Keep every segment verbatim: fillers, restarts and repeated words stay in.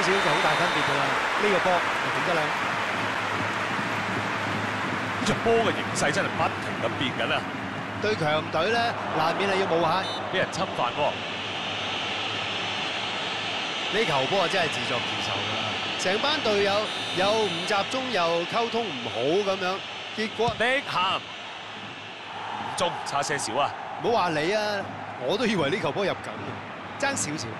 少就好大分別㗎啦。呢個波係點得咧？ 呢場波嘅形勢真係不停咁變緊啊！ 對強隊咧，難免係要冒險， 俾人侵犯喎。 呢球波啊真係自作自受㗎啦！成班隊友又唔集中，又溝通唔好咁樣，結果碧咸唔中，差些少啊！ 唔好話你啊，我都以為呢球波入緊嘅，爭少少。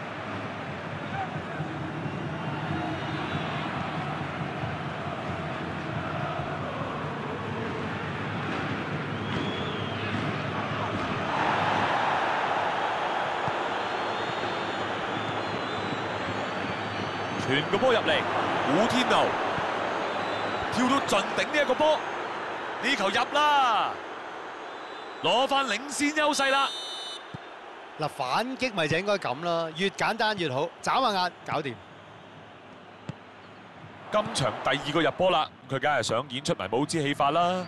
傳個波入嚟，古天奴跳到盡頂呢一個波，呢球入啦，攞翻領先優勢啦！ 嗱，反擊咪就應該咁啦，越簡單越好，眨下眼搞掂。 今場第二個入波啦，佢梗係想演出埋帽子戲法啦，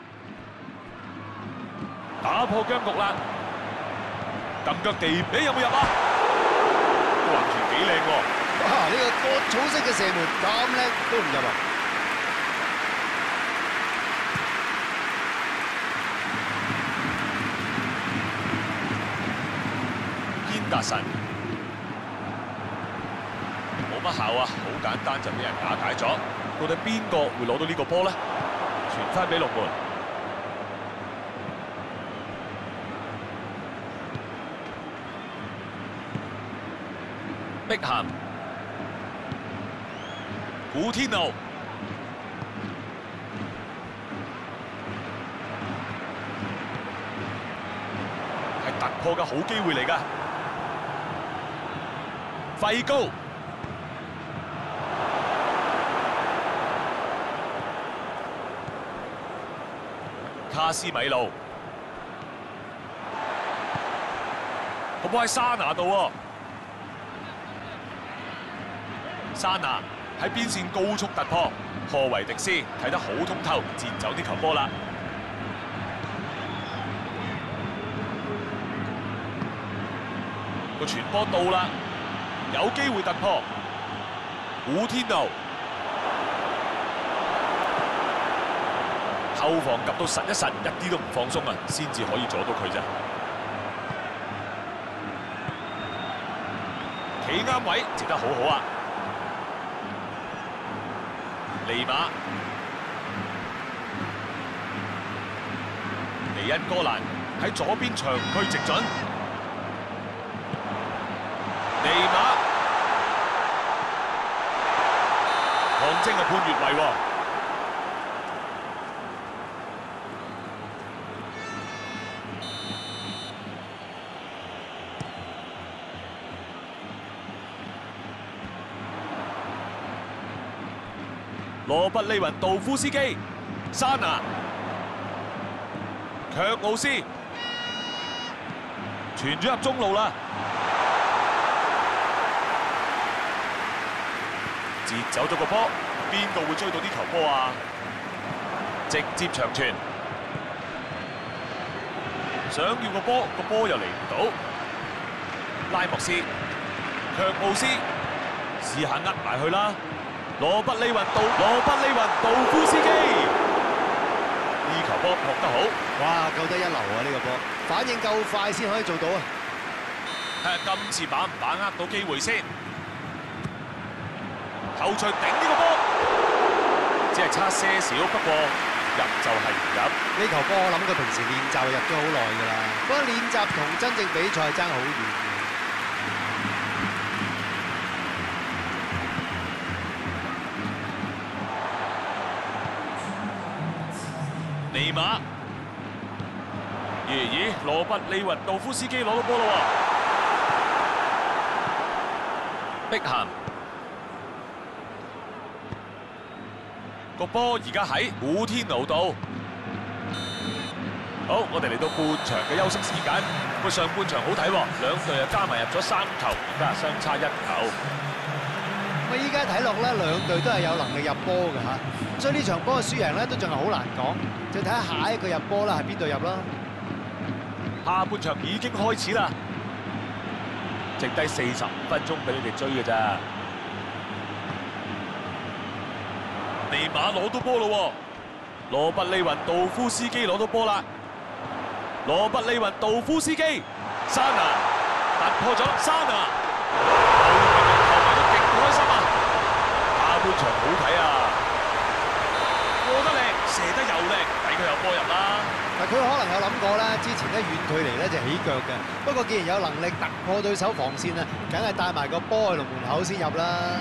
打破僵局啦，揼腳地，你有冇入啊？橫傳幾靚喎！ 哇！呢個割草式嘅射門咁叻都唔入啊！ 堅達臣冇乜效啊，好簡單就俾人瓦解咗。到底邊個會攞到呢個波咧？傳翻俾龍門，碧咸。古天奴係突破嘅好機會嚟㗎，費高卡斯米路個波喺沙拿度喎，沙拿。喺邊線高速突破，科維迪斯睇得好通透，截走呢球波啦。個傳波到啦，有機會突破。古天奴後防及到實一實，一啲都唔放鬆啊，先至可以阻到佢咋。企啱位，接得好好啊！尼馬、尼恩哥蘭喺左邊長驅直進，尼馬抗精嘅判越位喎，羅拔利雲道夫斯基、沙拿、卻奧斯傳咗入中路啦，截走咗個波，邊個會追到呢球波啊？直接長傳，想要個波，個波又嚟唔到。拉莫斯、卻奧斯試下呃埋去啦。羅拔利雲道羅拔利雲道夫斯基，呢球波撲得好， 哇！救得一流啊！呢個波反應夠快先可以做到啊！ 睇下今次把唔把握到機會先。後隨頂呢個波，只係差些少，不過入就係唔入。 呢球波我諗佢平時練習入咗好耐㗎啦，不過練習同真正比賽爭好遠嘅。 尼馬，咦咦，羅拔利雲道夫斯基攞到波啦喎！碧咸個波而家喺古天奴度。好，我哋嚟到半場嘅休息時間。個上半場好睇喎，兩隊啊加埋入咗三球，而家相差一球。 咁依家睇落咧，兩隊都係有能力入波嘅嚇，所以呢場波嘅輸贏咧都仲係好難講，就睇下下一個入波啦，係邊隊入啦。 下半場已經開始啦，剩低四十五分鐘俾你哋追嘅咋。 尼馬攞到波咯，羅拔利雲道夫斯基攞到波啦，羅拔利雲道夫斯基，沙拿突破咗，沙拿後面嘅球迷都極開心啊！下半場好睇啊，過得靚，射得又靚，抵佢有波入啦。 嗱，佢可能有諗過啦，之前咧遠距離咧就起腳嘅，不過既然有能力突破對手防線啊，梗係帶埋個波去龍門口先入啦。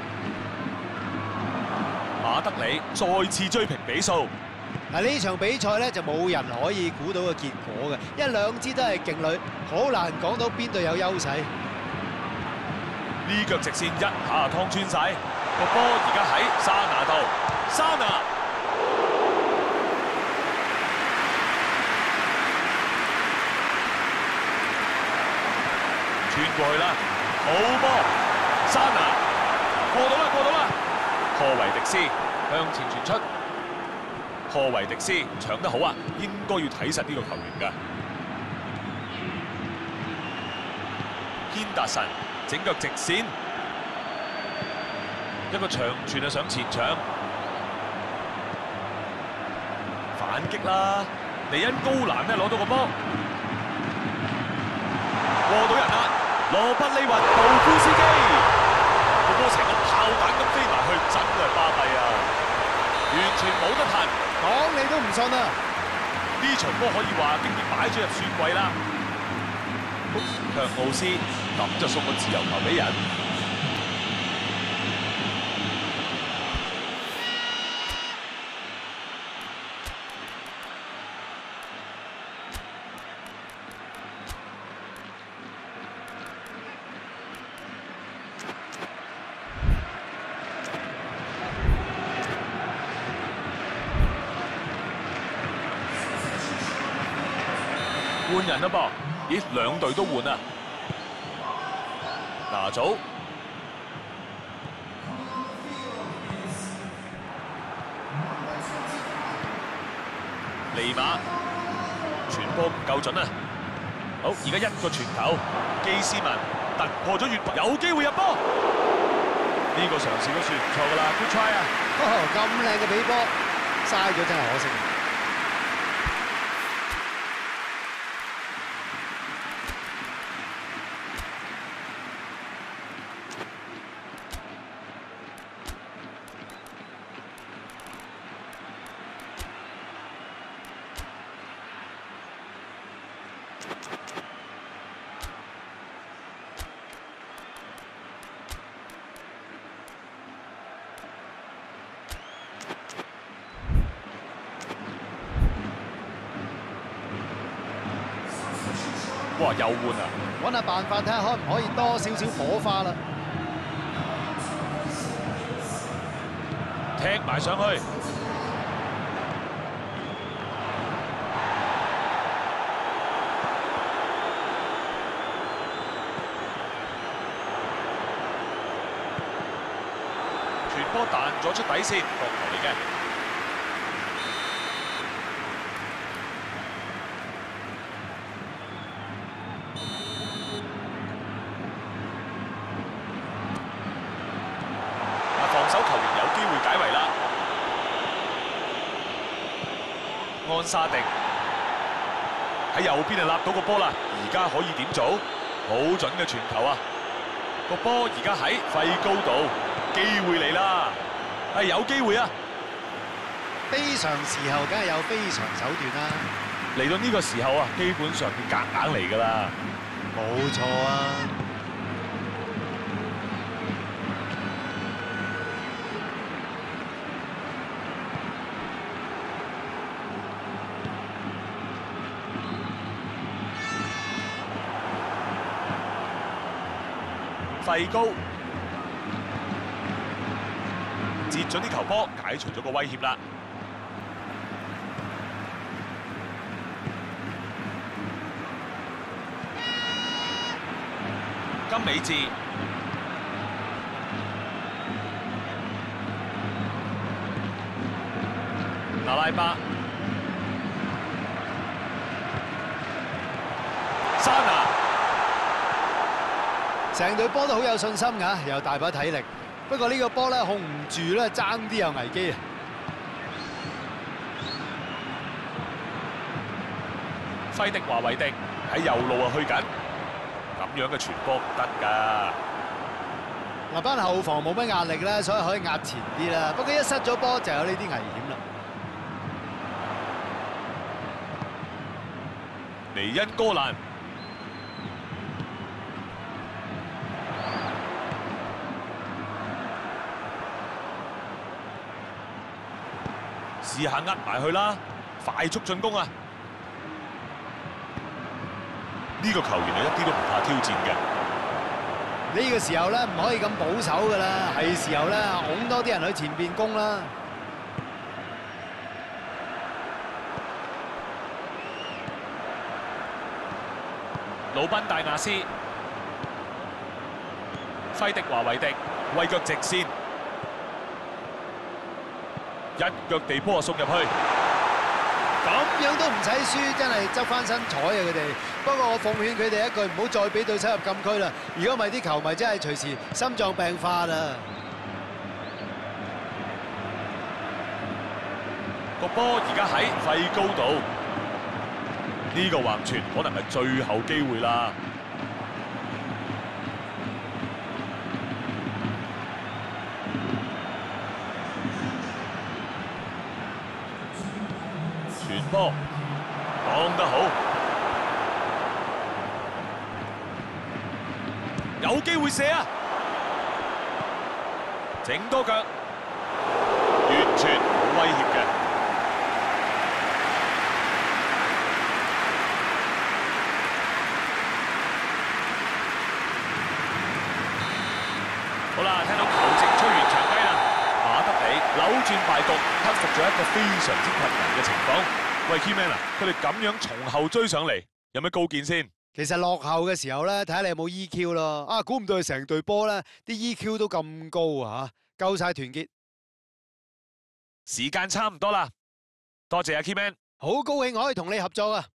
馬德里再次追平比數。 嗱，呢場比賽咧就冇人可以估到個結果嘅，因為兩支都係勁旅，好難講到邊隊有優勢。 呢腳直線一下就劏穿晒，個波而家喺沙拿度，沙拿穿過去啦，好波，沙拿過到啦，過到啦，科維迪斯向前傳出，科維迪斯搶得好啊，應該要睇實呢個球員㗎。軒達臣整腳直線，一個長傳啊上前搶，反擊啦！尼恩高蘭咧攞到個波，過到人啦！羅拔利雲道夫斯基個波成個炮彈咁飛埋去，真係巴閉啊！完全冇得彈， 講你都唔信啊！ 呢場波可以話經已擺咗入雪櫃啦。強奧斯咁就送個自由球俾人。換人啦噃，咦，兩隊都換啊！拿祖、尼馬傳波唔夠準啊！好，而家一個傳球，基斯文突破咗越位，有機會入波。呢個嘗試都算唔錯噶啦 ，good try 啊！ 哦，咁靚嘅比波，嘥咗真係可惜。 哇！又換啊！ 揾下辦法睇下可唔可以多少少火花啦。 踢埋上去，傳波彈咗出底線，角球嚟嘅。防守球員有機會解圍啦。安沙迪喺右邊就立到個波啦，而家可以點做？好準嘅傳球啊！個波而家喺費高度，機會嚟啦，係有機會啊！ 非常時候梗係有非常手段啦。 嚟到呢個時候啊，基本上佢夾硬嚟㗎啦。 冇錯啊！ 費高截咗啲球波，解除咗個威脅啦。金美治拿拉巴沙拿。 成隊波都好有信心㗎，又大把體力， 不過呢個波咧控唔住咧，爭啲有危機啊！ 費迪華維迪喺右路啊去緊，咁樣嘅傳波唔得㗎。 嗱，班後防冇乜壓力啦，所以可以壓前啲啦。不過一失咗波就有呢啲危險啦。 尼恩哥蘭。試下呃埋去啦，快速進攻啊！呢個球員係一啲都唔怕挑戰嘅。 呢個時候咧唔可以咁保守噶啦，係時候咧拱多啲人去前邊攻啦。 魯賓大亞斯、費迪華維迪為腳直線。一腳地波送入去， 咁樣都唔使輸，真係執翻身彩啊！佢哋。不過我奉勸佢哋一句，唔好再俾對手入禁區啦。如果唔係，啲球迷真係隨時心臟病發啦。 個波而家喺費高度，呢個橫傳可能係最後機會啦。傳波擋得好，有機會射啊！整多腳，完全冇威脅嘅。好啦，聽到球證吹完長雞啦，馬德里扭轉敗局，克服咗一個非常之困難嘅情況。喂 ，Keyman 啊，佢哋咁樣從後追上嚟，有咩高見先？ 其實落後嘅時候咧，睇下你有冇 E Q 咯。啊，估唔到佢成隊波咧，啲 E Q 都咁高啊！嚇，夠晒團結。 時間差唔多啦，多謝阿 Keyman， 好高興可以同你合作啊！